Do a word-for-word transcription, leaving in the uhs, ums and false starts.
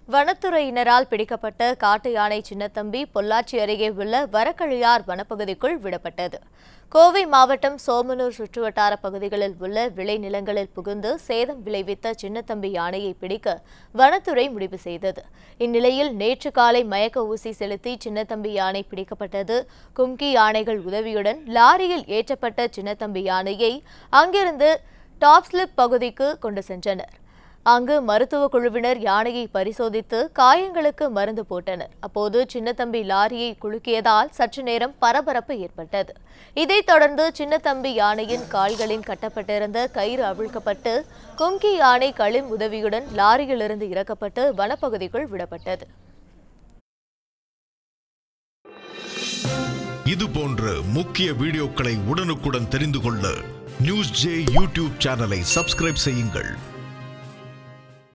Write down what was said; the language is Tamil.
வனத்துறையினரால் பிடிக்கப்பட்ட காட்டு யானை சின்னத்தம்பி பொள்ளாச்சி அருகே உள்ள வரக்கழியார் வனப்பகுதிக்குள் விடப்பட்டது. கோவை மாவட்டம் சோமனூர் சுற்றுவட்டார பகுதிகளில் உள்ள விளைநிலங்களில் புகுந்து சேதம் விளைவித்த சின்னத்தம்பி யானையை பிடிக்க வனத்துறை முடிவு செய்தது. இந்நிலையில் நேற்று காலை மயக்க ஊசி செலுத்தி சின்னத்தம்பி யானை பிடிக்கப்பட்டது. கும்கி யானைகள் உதவியுடன் லாரியில் ஏற்றப்பட்ட சின்னத்தம்பி யானையை அங்கிருந்து டாப்ஸ்லிப் பகுதிக்கு கொண்டு சென்றனர். அங்கு மருத்துவ குழுவினர் யானையை பரிசோதித்து காயங்களுக்கு மருந்து போட்டனர். அப்போது சின்னத்தம்பி லாரியை குலுக்கியதால் சற்று நேரம் பரபரப்பு ஏற்பட்டது. இதைத் தொடர்ந்து சின்னத்தம்பி யானையின் கால்களின் கட்டப்பட்டிருந்த கயிறு அவிழ்க்கப்பட்டு கும்கி யானை களிம் உதவியுடன் லாரியிலிருந்து இறக்கப்பட்டு வனப்பகுதிக்குள் விடப்பட்டது. இது போன்ற முக்கிய வீடியோக்களை உடனுக்குடன் தெரிந்து கொள்ள நியூஸ் ஜே யூடியூப் சேனலை சப்ஸ்கிரைப் செய்யுங்கள்.